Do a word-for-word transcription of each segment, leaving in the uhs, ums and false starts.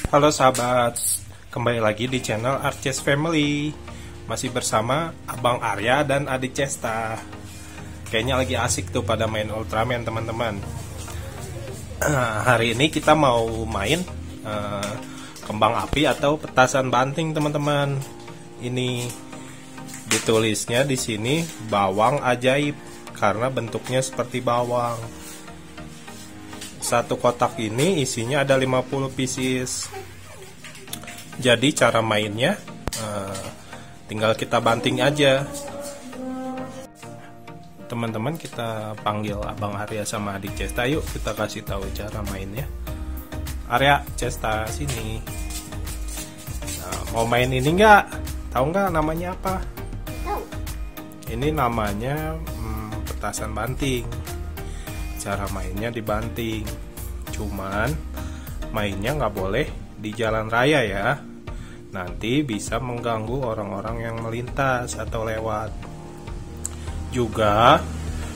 Halo sahabat, kembali lagi di channel Arches Family. Masih bersama Abang Arya dan adik Cesta. Kayaknya lagi asik tuh pada main Ultraman teman-teman. Hari ini kita mau main uh, kembang api atau petasan banting teman-teman. Ini ditulisnya di sini bawang ajaib karena bentuknya seperti bawang. Satu kotak ini isinya ada lima puluh pieces. Jadi cara mainnya uh, tinggal kita banting aja. Teman-teman, kita panggil Abang Arya sama adik Cesta. Yuk kita kasih tahu cara mainnya. Arya, Cesta, sini. Nah, mau main ini nggak? Tahu nggak namanya apa? Tahu. Ini namanya hmm, petasan banting. Cara mainnya dibanting. Cuman mainnya nggak boleh di jalan raya ya. Nanti bisa mengganggu orang-orang yang melintas atau lewat. Juga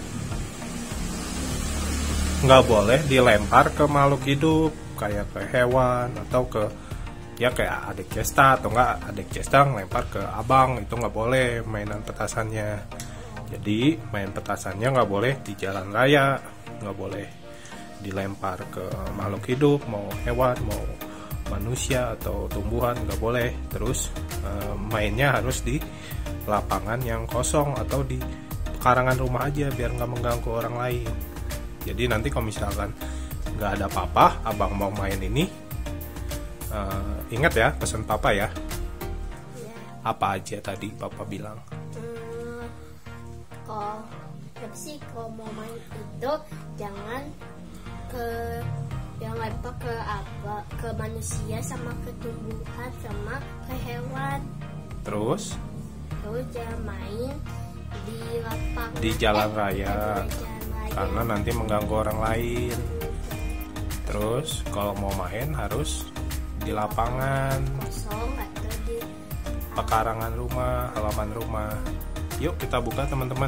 nggak boleh dilempar ke makhluk hidup, kayak ke hewan atau ke ya kayak adik Cesta, atau nggak adik Cesta ngelempar ke abang, itu nggak boleh mainan petasannya. Jadi main petasannya nggak boleh di jalan raya, nggak boleh dilempar ke makhluk hidup, mau hewan mau manusia atau tumbuhan, nggak boleh. Terus uh, mainnya harus di lapangan yang kosong atau di pekarangan rumah aja biar nggak mengganggu orang lain. Jadi nanti kalau misalkan nggak ada papa, abang mau main ini, uh, ingat ya pesan papa ya. Apa aja tadi papa bilang? Hmm, kalau tapi sih kalau mau main itu jangan ke yang lempar ke apa ke manusia sama ke tumbuhan sama ke hewan. Terus Terus jangan main di lapangan di jalan eh, raya di jalan raya. karena nanti mengganggu orang lain. Terus kalau mau main harus di lapangan, Kosong atau di pekarangan rumah, halaman rumah. Yuk kita buka teman-teman.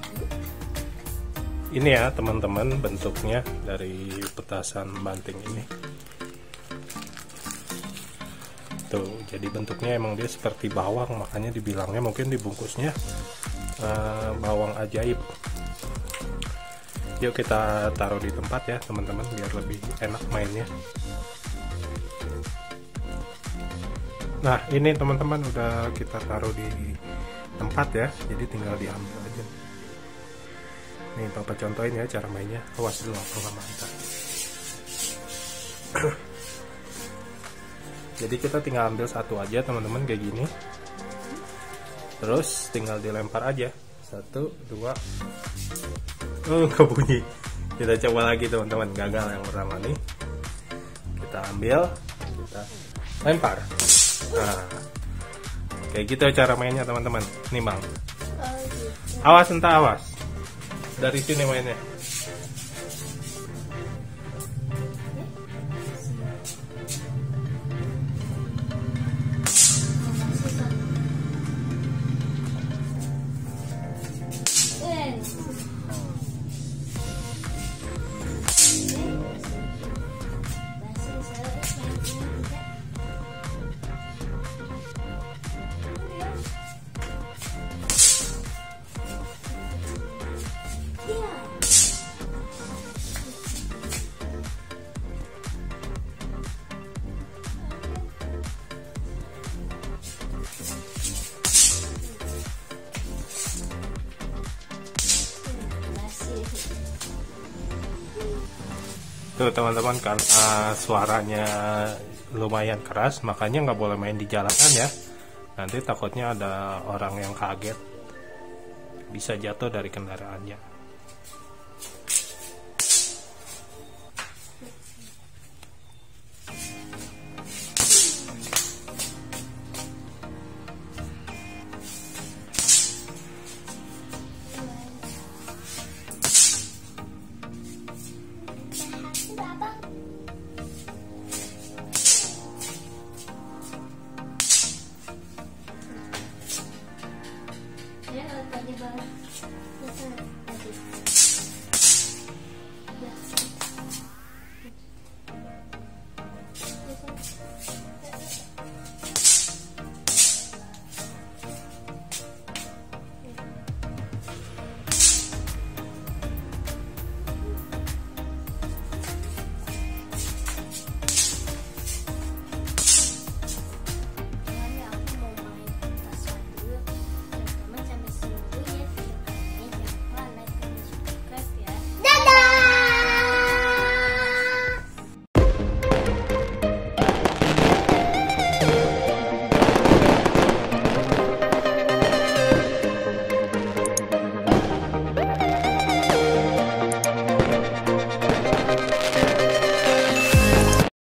Ini ya teman-teman bentuknya dari petasan banting ini. Tuh, jadi bentuknya emang dia seperti bawang, makanya dibilangnya mungkin dibungkusnya uh, bawang ajaib. Yuk kita taruh di tempat ya teman-teman biar lebih enak mainnya. Nah ini teman-teman udah kita taruh di tempat ya, jadi tinggal diambil aja. Nih papa contohin ya cara mainnya. Awas dulu aku nggak mantap. Jadi kita tinggal ambil satu aja teman-teman kayak gini. Terus tinggal dilempar aja. Satu, dua. Oh nggak bunyi. Kita coba lagi teman-teman. Gagal yang pertama nih. Kita ambil, kita lempar. Nah, kayak gitu cara mainnya teman-teman. Nih bang. Awas entah awas. Dari sini mainnya. Tuh teman-teman, karena suaranya lumayan keras makanya nggak boleh main di jalanan ya. Nanti takutnya ada orang yang kaget, bisa jatuh dari kendaraannya. Ya, tadi banget.